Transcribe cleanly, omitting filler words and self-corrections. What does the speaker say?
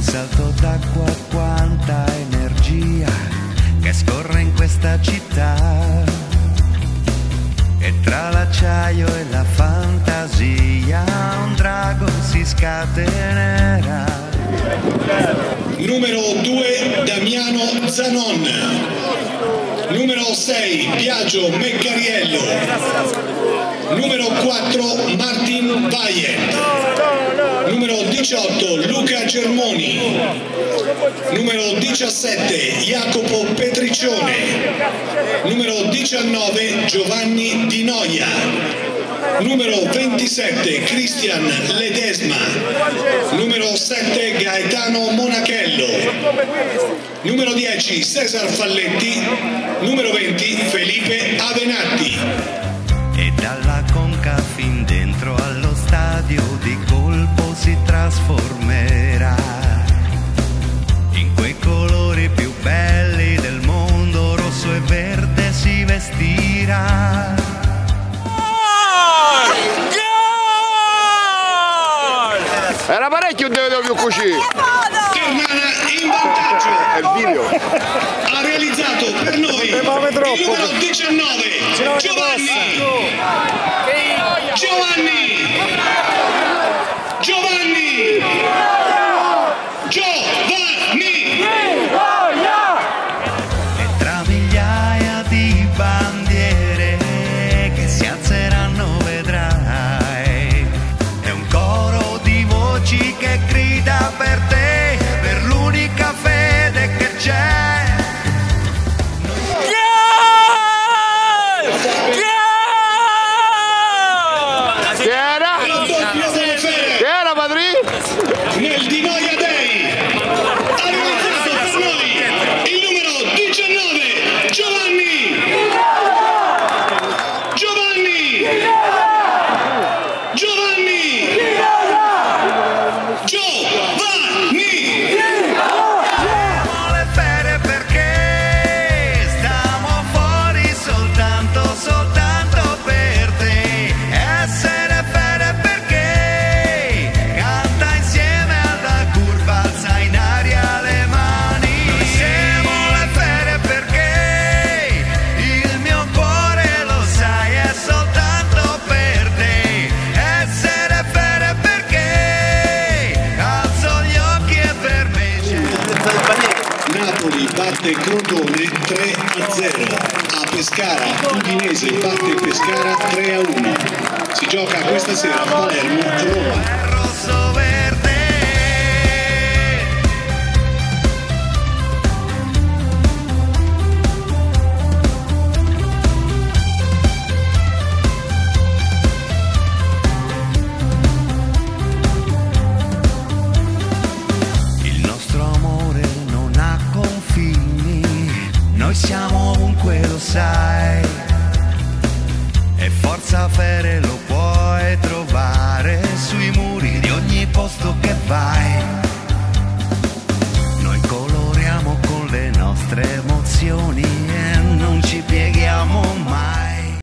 salto d'acqua, quanta energia che scorre in questa città. E tra l'acciaio e la fantasia un drago si scatenerà. Numero 2 Damiano Zanon. Numero 6 Biagio Meccariello. Numero 4 Martin Vaient. Numero 18 Luca Germoni. Numero 17 Jacopo Petriccione. Numero 19 Giovanni Di Noia. Numero 27 Cristian Ledesma. Numero 7 Gaetano Monachello. Numero 10 Cesar Falletti. Numero 20 Felipe Avenatti. E dalla conca fin dentro allo stadio di colpo si trasformerà in quei colori più belli del mondo, rosso e verde si vestirà. Era parecchio un devo più così. Ternana in vantaggio. È il video. Ha realizzato per noi il numero 19 Giovanni. E tra migliaia di bandiere che si alzeranno vedrai, è un coro di voci che grida per te, per l'unica fede che c'è. Chi era? Chi era, Padri? Nel Di Noia Day ha realizzato per noi il numero 19 Giovanni. Siamo le ferie perché stiamo fuori soltanto per te. Essere ferie perché canta insieme alla curva, alza in aria le mani. Noi siamo le ferie perché il mio cuore lo sai è soltanto per te. Essere ferie perché alzo gli occhi e per me Napoli batte Crotone 3-0. A Pescara Udinese batte Pescara 3-1. Si gioca questa sera a Palermo Roma. rosso verde. Il nostro amore non ha confini, noi siamo ovunque, lo sai. E forza ferie lo puoi trovare sui muri di ogni posto che vai. Noi coloriamo con le nostre emozioni